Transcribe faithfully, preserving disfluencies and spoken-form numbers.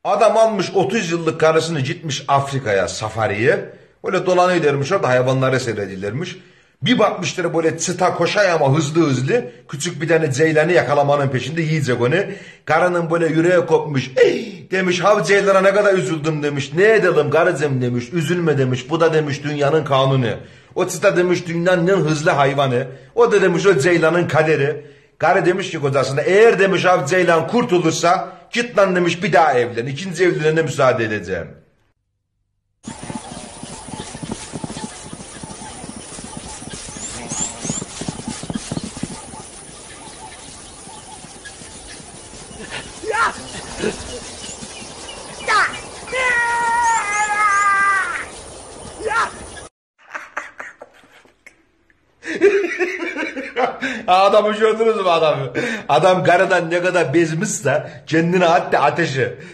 Adam almış otuz yıllık karısını gitmiş Afrika'ya safariye. Böyle dolanıyorlarmış orada hayvanları seyrediyorlarmış. Bir bakmışlar böyle çıta koşay ama hızlı hızlı. Küçük bir tane ceylanı yakalamanın peşinde yiyecek onu. Karının böyle yüreği kopmuş. Ey demiş hav ceylana ne kadar üzüldüm demiş. Ne edelim karıcığım demiş. Üzülme demiş. Bu da demiş dünyanın kanunu. O çıta demiş dünyanın en hızlı hayvanı. O da demiş o ceylanın kaderi. Karı demiş ki kocasına eğer demiş hav ceylan kurtulursa git lan demiş bir daha evlen. İkinci evliliğine müsaade edeceğim. Adamı gördünüz mü adamı? Adam karıdan ne kadar bezmişse kendine attı ateşi.